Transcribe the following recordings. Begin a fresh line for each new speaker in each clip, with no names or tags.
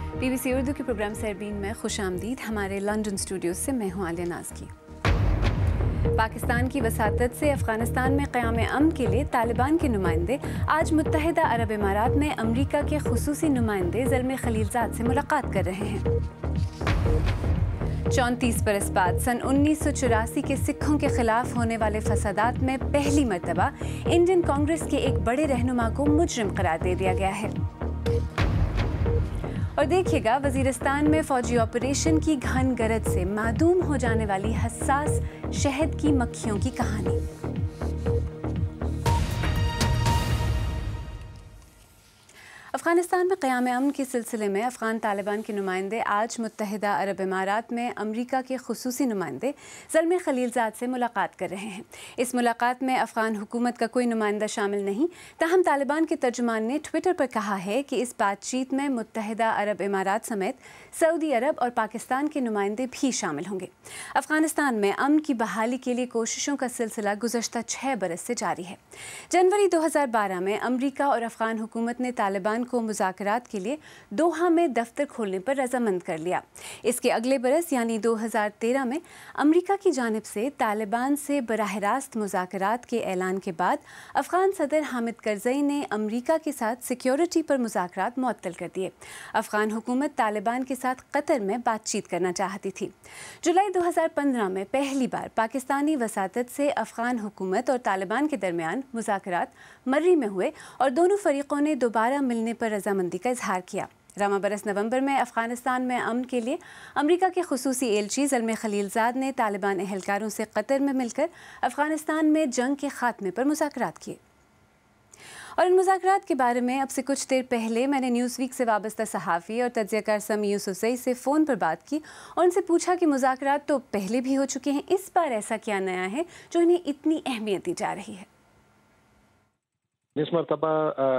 BBC Urdu کے programme سیربین میں خوش آمدید. ہمارے لندن اسٹوڈیو سے میں ہوں عالیہ ناز کی. پاکستان کی وساطت سے افغانستان میں قیام امن کے لیے طالبان کے نمائندے آج متحدہ عرب امارات میں امریکہ کے خصوصی نمائندے زلمے خلیلزاد سے ملاقات کر رہے ہیں. 34 برس بعد سن 1984 کے سکھوں کے خلاف ہونے والے فسادات میں پہلی مرتبہ انڈین کانگریس کے ایک بڑے رہنما کو مجرم قرار دے دیا گیا ہے. اور دیکھیے گا وزیرستان میں فوجی آپریشن کی گھن گرج سے معدوم ہو جانے والی حساس شہد کی مکھیوں کی کہانی. افغانستان میں قیام امن کے سلسلے میں افغان طالبان کے نمائندے آج متحدہ عرب امارات میں امریکہ کے خصوصی نمائندے زلمے خلیلزاد سے ملاقات کر رہے ہیں. اس ملاقات میں افغان حکومت کا کوئی نمائندہ شامل نہیں، تاہم طالبان کے ترجمان نے ٹویٹر پر کہا ہے کہ اس بات چیت میں متحدہ عرب امارات سمیت سعودی عرب اور پاکستان کے نمائندے بھی شامل ہوں گے. افغانستان میں امن کی بحالی کے لیے کوششوں کا سلسلہ گزشتہ 6 برس سے جاری ہے. جنوری 2012 میں امریکہ اور افغان حکومت نے طالبان کو مذاکرات کے لیے دوحہ میں دفتر کھولنے پر رضامند کر لیا. اس کے اگلے برس یعنی 2013 میں امریکہ کی جانب سے طالبان سے براہ راست مذاکرات کے اعلان کے بعد افغان صدر حامد کرزئی نے امریکہ کے ساتھ سیکیورٹی پر مذاکرات معطل کر دیے. افغان حکومت طالبان کے ساتھ قطر میں بات چیت کرنا چاہتی تھی. جولائی 2015 میں پہلی بار پاکستانی وساطت سے افغان حکومت اور طالبان کے درمیان مذاکرات مرری میں ہوئے اور دونوں فریقوں نے دوبارہ ملنے پر رضامندی کا اظہار کیا. رواں برس نومبر میں افغانستان میں امن کے لیے امریکہ کے خصوصی ایلچی زلمے خلیلزاد نے طالبان اہلکاروں سے قطر میں مل کر افغانستان میں جنگ کے خاتمے پر مذاکرات کیے. اور ان مذاکرات کے بارے میں اب سے کچھ دیر پہلے میں نے نیوز ویک سے وابستہ صحافی اور تجزیہ کار سمیع یوسفزئی سے فون پر بات کی اور ان سے پوچھا کہ مذاکرات تو پہلے بھی ہو چکے ہیں، اس بار ایسا کیا نیا ہے جو انہیں اتنی اہمیت دی جا رہی ہے؟
اس مرتبہ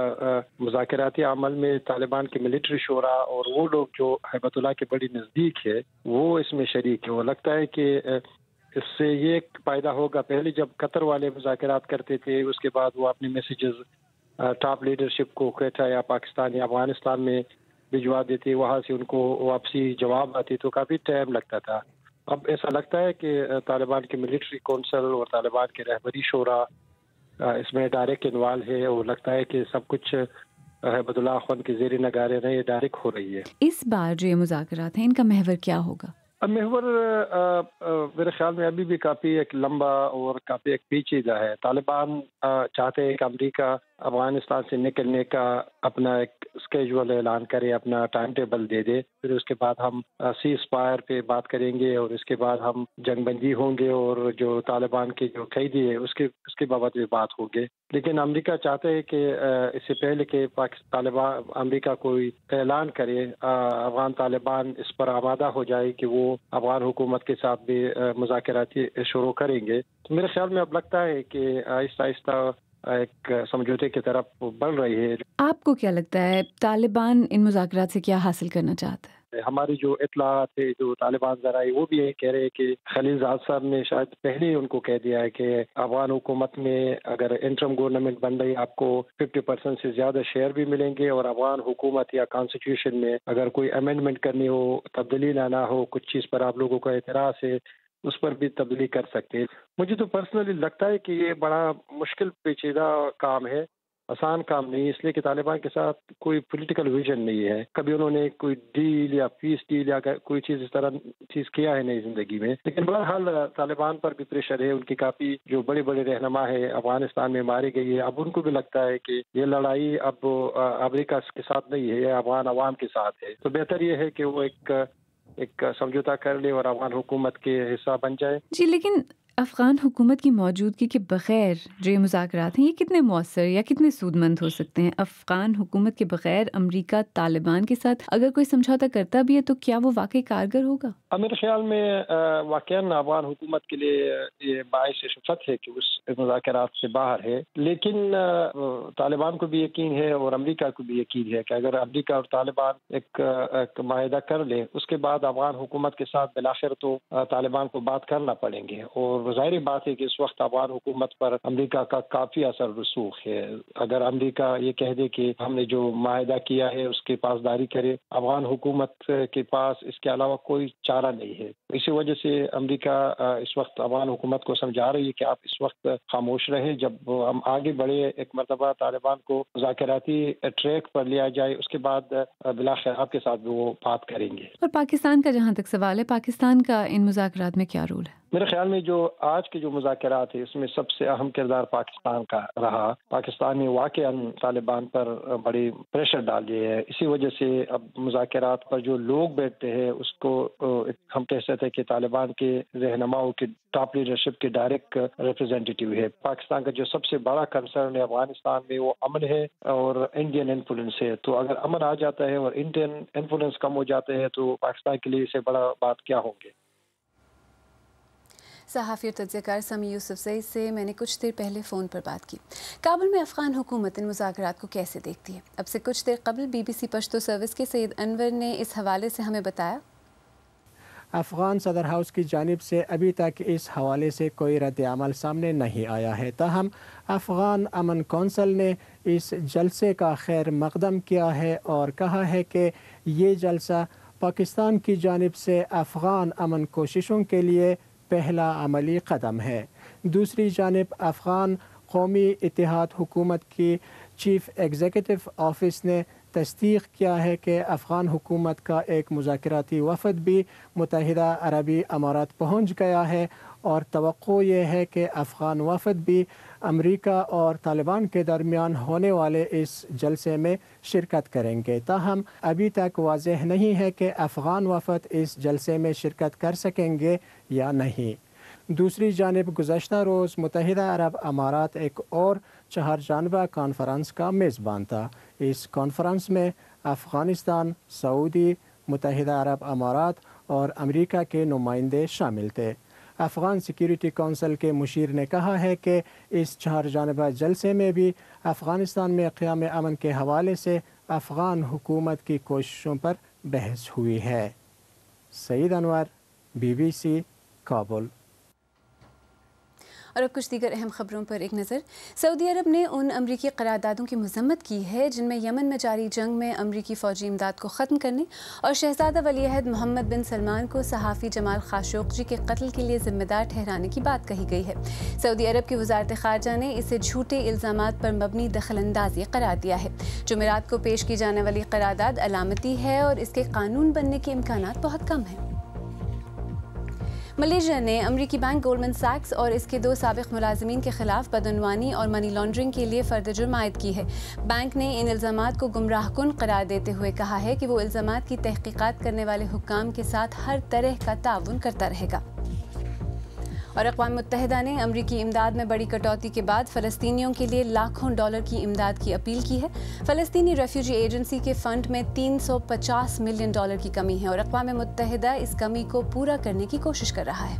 مذاکراتی عمل میں طالبان کے ملٹری شورا اور وہ لوگ جو ہیبت اللہ کے بڑی نزدیک ہے وہ اس میں شریک ہے. وہ لگتا ہے کہ اس سے یہ فائدہ ہوگا. پہلے جب قطر والے مذاکرات کرتے تھے اس کے بعد وہ اپنے میسیجز ٹاپ لیڈرشپ کو کوئٹہ یا پاکستان یا افغانستان میں بھجوا دیتے، وہاں سے ان کو واپسی جواب آتی تو کافی ٹائم لگتا تھا. اب ایسا لگتا ہے کہ طالبان کے ملٹری کونسل اور طالبان کے رہبری شورا اس میں ڈائریکٹ انوالو ہے اور لگتا ہے کہ سب کچھ ہیبت اللہ خان کے زیر نگارے یہ ڈائریکٹ ہو رہی ہے.
اس بار جو یہ مذاکرات ہیں ان کا محور کیا ہوگا؟
محور میرے خیال میں ابھی بھی کافی ایک لمبا اور کافی ایک پیچیدہ ہے. طالبان چاہتے ہیں کہ امریکہ افغانستان سے نکلنے کا اپنا ایک اسکیجول اعلان کرے، اپنا ٹائم ٹیبل دے دے، پھر اس کے بعد ہم سیز فائر پہ بات کریں گے اور اس کے بعد ہم جنگ بندی ہوں گے اور جو طالبان کے جو قیدی ہے اس کے بابت بھی بات ہوگی. لیکن امریکہ چاہتے ہے کہ اس سے پہلے کہ طالبان امریکہ کوئی اعلان کرے افغان طالبان اس پر آمادہ ہو جائے کہ وہ افغان حکومت کے ساتھ بھی مذاکراتی شروع کریں گے. تو میرے خیال میں اب لگتا ہے کہ آہستہ آہستہ ایک سمجھوتے کی طرف بڑھ رہی ہے.
آپ کو کیا لگتا ہے طالبان ان مذاکرات سے کیا حاصل کرنا چاہتا ہے؟
ہماری جو اطلاعات ہے جو طالبان ذرائع وہ بھی یہ کہہ رہے ہیں کہ خلیلزاد صاحب نے شاید پہلے ہی ان کو کہہ دیا ہے کہ افغان حکومت میں اگر انٹرم گورنمنٹ بن رہی آپ کو 50% سے زیادہ شیئر بھی ملیں گے اور افغان حکومت یا کانسٹیٹیوشن میں اگر کوئی امینڈمنٹ کرنی ہو، تبدیلی لانا ہو، کچھ چیز پر آپ لوگوں کا اعتراض ہے اس پر بھی تبدیلی کر سکتے ہیں. مجھے تو پرسنلی لگتا ہے کہ یہ بڑا مشکل پیچیدہ کام ہے، آسان کام نہیں، اس لیے کہ طالبان کے ساتھ کوئی پولیٹیکل ویژن نہیں ہے. کبھی انہوں نے کوئی ڈیل یا پیس ڈیل یا کوئی چیز اس طرح چیز کیا ہے نہیں زندگی میں. لیکن بہرحال طالبان پر بھی پریشر ہے، ان کی کافی جو بڑے بڑے رہنما ہے افغانستان میں ماری گئی ہے. اب ان کو بھی لگتا ہے کہ یہ لڑائی اب امریکہ کے ساتھ نہیں ہے، یہ افغان عوام کے ساتھ ہے. تو بہتر یہ ہے کہ وہ ایک سمجھوتا کر لے اور افغان حکومت کے حصہ بن جائے.
جی، لیکن افغان حکومت کی موجودگی کے بغیر جو یہ مذاکرات ہیں یہ کتنے مؤثر یا کتنے سود مند ہو سکتے ہیں؟ افغان حکومت کے بغیر امریکہ طالبان کے ساتھ اگر کوئی سمجھوتا کرتا بھی ہے تو کیا وہ واقعی کارگر ہوگا؟
میرے خیال میں واقعاً افغان حکومت کے لیے یہ باعث شفقت ہے کہ اس مذاکرات سے باہر ہے. لیکن طالبان کو بھی یقین ہے اور امریکہ کو بھی یقین ہے کہ اگر امریکہ اور طالبان ایک معاہدہ کر لیں اس کے بعد افغان حکومت کے ساتھ بالآخر تو طالبان کو بات کرنا پڑیں گے اور ظاہر بات ہے کہ اس وقت افغان حکومت پر امریکہ کا کافی اثر رسوخ ہے. اگر امریکہ یہ کہہ دے کہ ہم نے جو معاہدہ کیا ہے اس کی پاسداری کرے، افغان حکومت کے پاس اس کے علاوہ کوئی چارہ نہیں ہے. اسی وجہ سے امریکہ اس وقت افغان حکومت کو سمجھا رہی ہے کہ آپ اس وقت خاموش رہیں. جب ہم آگے بڑھے، ایک مرتبہ طالبان کو مذاکراتی ٹریک پر لیا جائے، اس کے بعد بلاخر آپ کے ساتھ بھی وہ بات کریں گے.
اور پاکستان کا جہاں تک سوال ہے، پاکستان کا ان مذاکرات میں کیا رول ہے؟
میرے خیال میں جو آج کے جو مذاکرات ہیں اس میں سب سے اہم کردار پاکستان کا رہا. پاکستان نے واقعاً طالبان پر بڑی پریشر ڈال دی ہے. اسی وجہ سے اب مذاکرات پر جو لوگ بیٹھتے ہیں اس کو ہم کہہ سکتے ہیں کہ طالبان کے رہنماؤں کی ٹاپ لیڈرشپ کے ڈائریکٹ ریپرزینٹیٹیو ہے. پاکستان کا جو سب سے بڑا کنسرن ہے افغانستان میں وہ امن ہے اور انڈین انفلوئنس ہے. تو اگر امن آ جاتا ہے اور انڈین انفلوئنس کم ہو جاتے ہیں تو پاکستان کے لیے اس سے بڑا بات کیا ہوں گے.
صحافی اور تجزیہ کار سمی یوسف زئی سے میں نے کچھ دیر پہلے فون پر بات کی. کابل میں افغان حکومت ان مذاکرات کو کیسے دیکھتی ہے؟ اب سے کچھ دیر قبل BBC پشتو سروس کے سید انور نے اس حوالے سے ہمیں بتایا.
افغان صدر ہاؤس کی جانب سے ابھی تک اس حوالے سے کوئی رد عمل سامنے نہیں آیا ہے. تاہم افغان امن کونسل نے اس جلسے کا خیر مقدم کیا ہے اور کہا ہے کہ یہ جلسہ پاکستان کی جانب سے افغان امن کوششوں کے لیے پہلا عملی قدم ہے. دوسری جانب افغان قومی اتحاد حکومت کی چیف ایگزیکٹو آفس نے تصدیق کیا ہے کہ افغان حکومت کا ایک مذاکراتی وفد بھی متحدہ عربی امارات پہنچ گیا ہے اور توقع یہ ہے کہ افغان وفد بھی امریکہ اور طالبان کے درمیان ہونے والے اس جلسے میں شرکت کریں گے. تاہم ابھی تک واضح نہیں ہے کہ افغان وفد اس جلسے میں شرکت کر سکیں گے یا نہیں. دوسری جانب گزشتہ روز متحدہ عرب امارات ایک اور 4 جانبہ کانفرنس کا میزبان تھا. اس کانفرنس میں افغانستان، سعودی، متحدہ عرب امارات اور امریکہ کے نمائندے شامل تھے. افغان سیکیورٹی کونسل کے مشیر نے کہا ہے کہ اس 4 جانبہ جلسے میں بھی افغانستان میں قیام امن کے حوالے سے افغان حکومت کی کوششوں پر بحث ہوئی ہے. سعید انور، BBC کابل.
اور اب کچھ دیگر اہم خبروں پر ایک نظر. سعودی عرب نے ان امریکی قراردادوں کی مذمت کی ہے جن میں یمن میں جاری جنگ میں امریکی فوجی امداد کو ختم کرنے اور شہزادہ ولی عہد محمد بن سلمان کو صحافی جمال خاشقجی کے قتل کے لیے ذمہ دار ٹھہرانے کی بات کہی گئی ہے. سعودی عرب کی وزارت خارجہ نے اسے جھوٹے الزامات پر مبنی دخل اندازی قرار دیا ہے. جمعرات کو پیش کی جانے والی قرارداد علامتی ہے اور اس کے قانون بننے کے امکانات بہت کم ہیں. ملیشیا نے امریکی بینک گولڈمن سیکس اور اس کے 2 سابق ملازمین کے خلاف بدعنوانی اور منی لانڈرنگ کے لیے فرد جرم عائد کی ہے. بینک نے ان الزامات کو گمراہ کن قرار دیتے ہوئے کہا ہے کہ وہ الزامات کی تحقیقات کرنے والے حکام کے ساتھ ہر طرح کا تعاون کرتا رہے گا. اور اقوام متحدہ نے امریکی امداد میں بڑی کٹوتی کے بعد فلسطینیوں کے لیے لاکھوں ڈالر کی امداد کی اپیل کی ہے. فلسطینی ریفیوجی ایجنسی کے فنڈ میں $350 ملین کی کمی ہے اور اقوام متحدہ اس کمی کو پورا کرنے کی کوشش کر رہا ہے.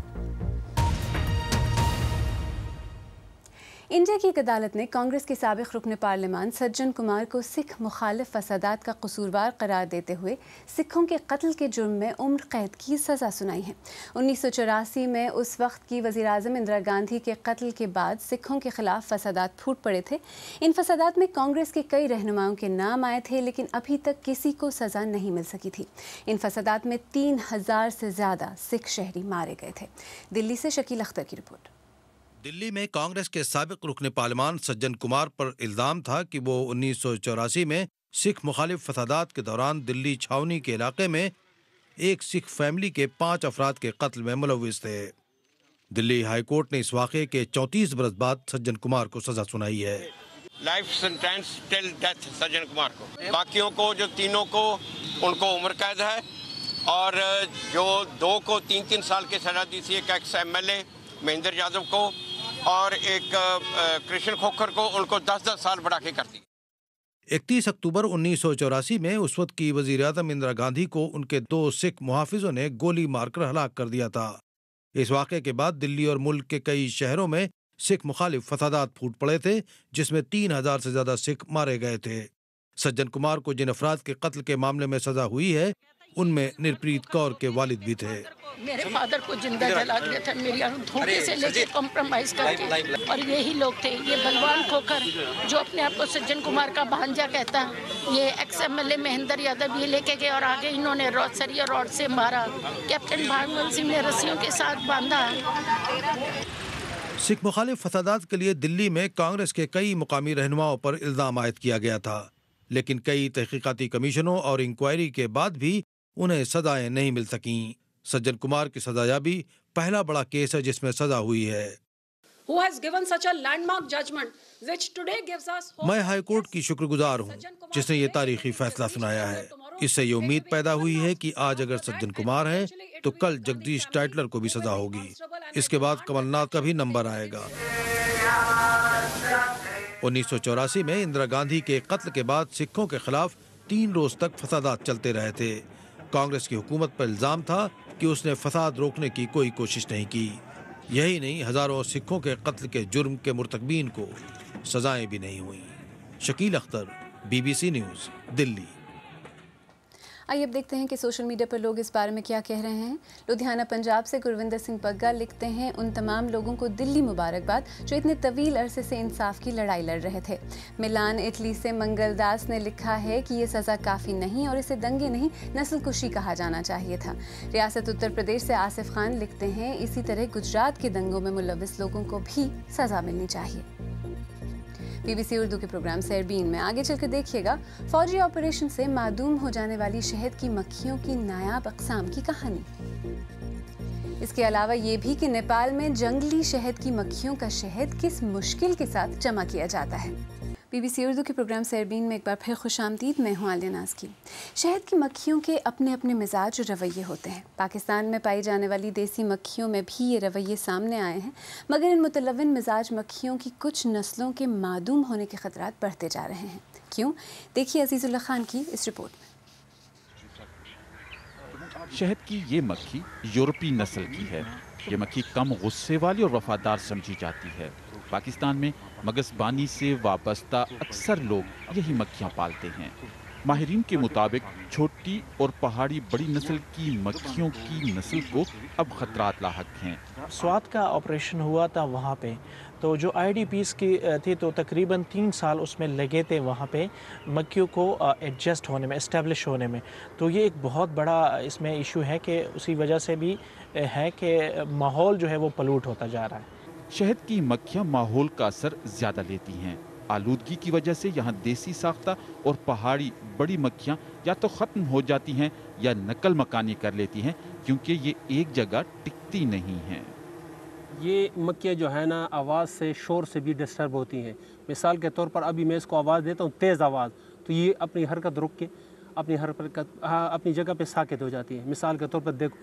انڈیا کی ایک عدالت نے کانگریس کے سابق رکن پارلیمان سجن کمار کو سکھ مخالف فسادات کا قصوروار قرار دیتے ہوئے سکھوں کے قتل کے جرم میں عمر قید کی سزا سنائی ہے. 1984 میں اس وقت کی وزیر اعظم اندرا گاندھی کے قتل کے بعد سکھوں کے خلاف فسادات پھوٹ پڑے تھے. ان فسادات میں کانگریس کے کئی رہنماؤں کے نام آئے تھے لیکن ابھی تک کسی کو سزا نہیں مل سکی تھی. ان فسادات میں 3000 سے زیادہ سکھ شہری مارے گئے تھے. دلی سے شکیل اختر کی رپورٹ.
دلی میں کانگریس کے سابق رکن پارلیمان سجن کمار پر الزام تھا کہ وہ 1984 میں سکھ مخالف فسادات کے دوران دلی چھاونی کے علاقے میں ایک سکھ فیملی کے 5 افراد کے قتل میں ملوث تھے. دلی ہائی کورٹ نے اس واقعے کے 34 برس بعد سجن کمار کو سزا سنائی ہے.
لائف سینٹینس ٹل ڈیتھ سجن کمار کو. باقیوں کو جو تینوں کو ان کو عمر قید ہے اور جو 2 کو 3 سال کی سزا دی تھی، ایک ایکس MLA مہندر یادو کو اور ایک کرشن کھوکھر کو، ان کو 10 سال بڑھا کے کر دی.
31 اکتوبر 1984 میں اس وقت کی وزیر اعظم اندرا گاندھی کو ان کے 2 سکھ محافظوں نے گولی مار کر ہلاک کر دیا تھا. اس واقعے کے بعد دلی اور ملک کے کئی شہروں میں سکھ مخالف فسادات پھوٹ پڑے تھے جس میں 3000 سے زیادہ سکھ مارے گئے تھے. سجن کمار کو جن افراد کے قتل کے معاملے میں سزا ہوئی ہے उनमें निरप्रीत कौर के वालिद भी थे।
मेरे फादर को जिंदा जला दिया था, मेरी धोखे से लेके कॉम्प्रोमाइज करके, और यही लोग थे। ये बलवान खोकर जो अपने आप को सज्जन कुमार का भांजा कहता, ये एक्स-MLA महेंद्र यादव ये लेके गए और आगे इन्होंने सरिया रॉड से मारा। कैप्टन भागवत सिंह ने रस्सियों के साथ बांधा।
सिख मुखालिफ फसादात के लिए दिल्ली में कांग्रेस के कई मुकामी रहनुमाओं पर इल्जाम आयद किया गया था, लेकिन कई तहकीकाती कमीशनों और इंक्वायरी के बाद भी उन्हें सजाएं नहीं मिल सकीं। सज्जन कुमार की सजायाबी पहला बड़ा केस है जिसमें सजा हुई है। मैं हाईकोर्ट की शुक्रगुजार हूँ जिसने ये तारीखी फैसला सुनाया है। इससे ये उम्मीद पैदा हुई है कि आज अगर सज्जन कुमार हैं तो कल जगदीश टाइटलर को भी सजा होगी। इसके बाद कमलनाथ का भी नंबर आएगा। 1984 में इंदिरा गांधी के कत्ल के बाद सिखों के खिलाफ 3 रोज तक फसादात चलते रहे थे। कांग्रेस की हुकूमत पर इल्जाम था कि उसने फसाद रोकने की कोई कोशिश नहीं की। यही नहीं, हजारों सिखों के कत्ल के जुर्म के मुर्तकबीन को सजाएं भी नहीं हुई। Shakeel Akhtar, BBC news, Delhi.
आइए अब देखते हैं कि सोशल मीडिया पर लोग इस बारे में क्या कह रहे हैं। लुधियाना पंजाब से गुरविंदर सिंह बग्गा लिखते हैं, उन तमाम लोगों को दिल्ली मुबारकबाद जो इतने तवील अरसे से इंसाफ की लड़ाई लड़ रहे थे। मिलान इटली से मंगल दास ने लिखा है कि ये सज़ा काफ़ी नहीं और इसे दंगे नहीं नस्ल कुशी कहा जाना चाहिए था। रियासत उत्तर प्रदेश से आसिफ खान लिखते हैं, इसी तरह गुजरात के दंगों में मुलविस लोगों को भी सज़ा मिलनी चाहिए। BBC उर्दू के प्रोग्राम सैरबीन में आगे चलकर देखिएगा, फौजी ऑपरेशन से मादूम हो जाने वाली शहद की मक्खियों की नायाब अक़साम की कहानी। इसके अलावा ये भी कि नेपाल में जंगली शहद की मक्खियों का शहद किस मुश्किल के साथ जमा किया जाता है। BBC उर्दू के प्रोग्राम सैरबीन में एक बार फिर खुशामदीद। मैं हूँ आलिया नाज़ की। शहद की मक्खियों के अपने अपने मिजाज और रवैये होते हैं। पाकिस्तान में पाई जाने वाली देसी मक्खियों में भी ये रवैये सामने आए हैं, मगर इन मुतलविन मिजाज मक्खियों की कुछ नस्लों के मादूम होने के खतरात बढ़ते जा रहे हैं। क्यों? देखिए अजीज़ुल्लाह खान की इस रिपोर्ट में।
शहद की ये मक्खी यूरोपीय नस्ल की है। ये मक्खी कम गुस्से वाली और वफादार समझी जाती है। पाकिस्तान में मगज़बानी से वाबस्ता अक्सर लोग यही मक्खियाँ पालते हैं। माहिरीन के मुताबिक छोटी और पहाड़ी बड़ी नस्ल की मक्खियों की नस्ल को अब खतरात लाहक हैं।
स्वात का ऑपरेशन हुआ था वहाँ पे, तो जो IDPs की थी तो तकरीबन 3 साल उसमें लगे थे वहाँ पे मक्खियों को एडजस्ट होने में, इस्टेब्लिश होने में। तो ये एक बहुत बड़ा इसमें इशू है कि उसी वजह से भी है कि माहौल जो है वो पलूट होता जा रहा है।
शहद की मक्खियाँ माहौल का असर ज़्यादा लेती हैं। आलूदगी की वजह से यहाँ देसी साख्ता और पहाड़ी बड़ी मक्खियाँ या तो ख़त्म हो जाती हैं या नकल मकानी कर लेती हैं, क्योंकि ये एक जगह टिकती नहीं हैं।
ये मक्खियाँ जो है ना आवाज़ से, शोर से भी डिस्टर्ब होती हैं। मिसाल के तौर पर अभी मैं इसको आवाज़ देता हूँ तेज़ आवाज़, तो ये अपनी हरकत रुक के अपनी जगह पे साकित हो जाती है। मिसाल के तौर पर देखो,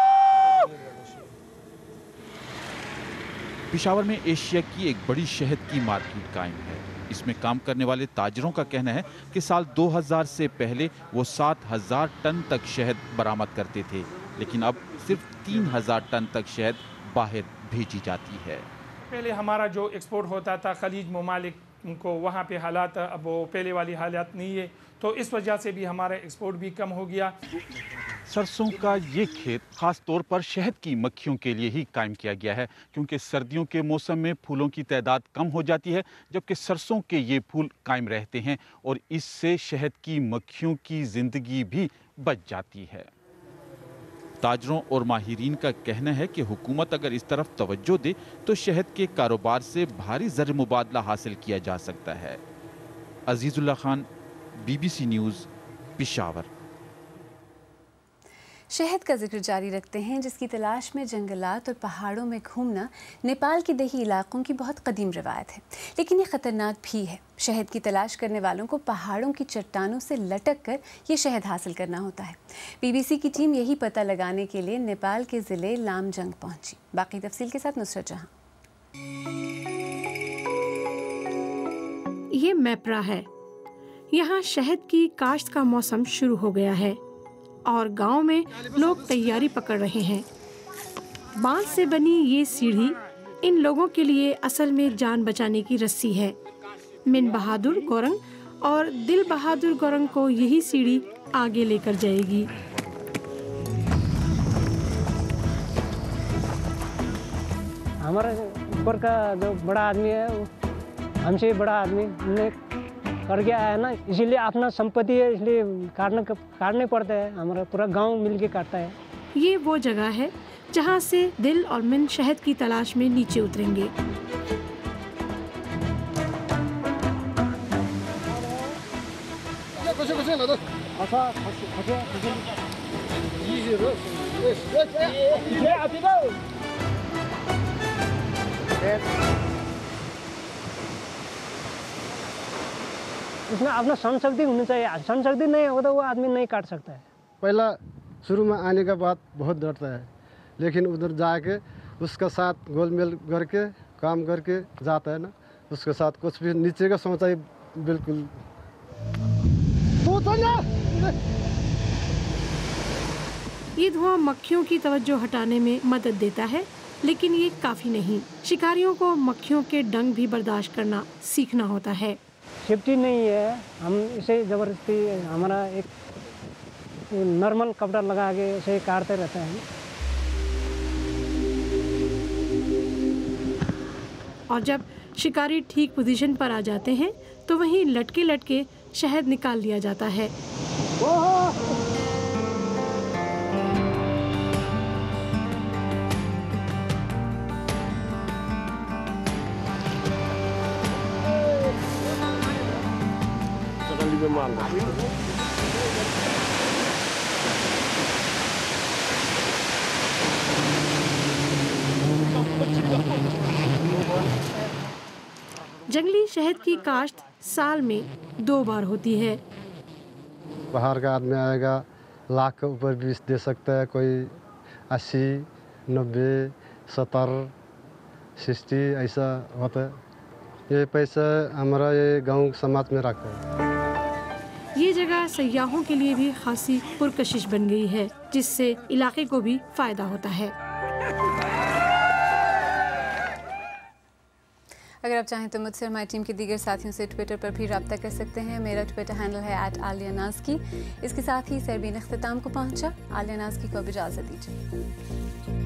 पेशावर में एशिया की एक बड़ी शहद की मार्केट कायम है। इसमें काम करने वाले ताजरों का कहना है कि साल 2000 से पहले वो 7000 टन तक शहद बरामद करते थे, लेकिन अब सिर्फ 3000 टन तक शहद बाहर भेजी जाती है।
पहले हमारा जो एक्सपोर्ट होता था खलीज ममालिक को, वहाँ पे हालात अब वो पहले वाली हालात नहीं है, तो इस वजह से भी हमारा एक्सपोर्ट भी कम हो गया।
सरसों का ये खेत खास तौर पर शहद की मक्खियों के लिए ही कायम किया गया है, क्योंकि सर्दियों के मौसम में फूलों की तादाद कम हो जाती है, जबकि सरसों के ये फूल कायम रहते हैं और इससे शहद की मक्खियों की ज़िंदगी भी बच जाती है। ताजरों और माहिरीन का कहना है कि हुकूमत अगर इस तरफ तवज्जो दे तो शहद के कारोबार से भारी ज़र मुबादला हासिल किया जा सकता है। Azizullah Khan, BBC news, Peshawar.
शहद का जिक्र जारी रखते हैं, जिसकी तलाश में जंगलात और पहाड़ों में घूमना नेपाल के देही इलाकों की बहुत कदीम रवायत है, लेकिन ये ख़तरनाक भी है। शहद की तलाश करने वालों को पहाड़ों की चट्टानों से लटक कर ये शहद हासिल करना होता है। BBC की टीम यही पता लगाने के लिए नेपाल के ज़िले लामजंग पहुंची। बाकी तफसील के साथ नुसरत जहां।
ये मैप्रा है। यहाँ शहद की काश्त का मौसम शुरू हो गया है और गांव में लोग तैयारी पकड़ रहे हैं। बांस से बनी ये सीढ़ी इन लोगों के लिए असल में जान बचाने की रस्सी है। मिन बहादुर गौरंग और दिल बहादुर गौरंग को यही सीढ़ी आगे लेकर जाएगी।
हमारे ऊपर का जो बड़ा आदमी है वो हमसे बड़ा आदमी ने कर गया है ना, इसीलिए अपना संपत्ति है, इसलिए काटने पड़ते हैं। हमारा पूरा गांव मिलके काटता है।
ये वो जगह है जहाँ से दिल और मिन शहद की तलाश में नीचे उतरेंगे।
इसमें अपना सहन शक्ति होनी चाहिए। सहन शक्ति नहीं होगा तो वो आदमी नहीं काट सकता है।
पहला शुरू में आने के बाद बहुत डरता है, लेकिन उधर जाके उसका साथ गोलमेल करके काम करके जाता है ना, उसके साथ कुछ भी नीचे का सोचा ही बिल्कुल।
ये धुआं मक्खियों की तवज्जो हटाने में मदद देता है, लेकिन ये काफी नहीं। शिकारियों को मक्खियों के डंक भी बर्दाश्त करना सीखना होता है।
सेफ्टी नहीं है, हम इसे जबरदस्ती हमारा एक नॉर्मल कपड़ा लगा के इसे काटते रहते हैं।
और जब शिकारी ठीक पोजीशन पर आ जाते हैं तो वहीं लटके लटके शहद निकाल लिया जाता है। जंगली शहद की काश्त साल में 2 बार होती है।
बाहर का आदमी आएगा, लाख के ऊपर भी दे सकता है, कोई 80, 90, 70, 60 ऐसा होता है। ये पैसा हमारा ये गांव समाज में रखा है।
ये जगह सयाहों के लिए भी खासी पुरकशिश बन गई है, जिससे इलाके को भी फायदा होता है।
अगर आप चाहें तो मुझसे और हमारी टीम के दीगर साथियों से ट्विटर पर भी रब्ता कर सकते हैं। मेरा ट्विटर हैंडल है @आलियानाज़की। इसके साथ ही सैरबीन इख्तिताम को पहुंचा। आलियानाज़की को अब इजाज़त दीजिए।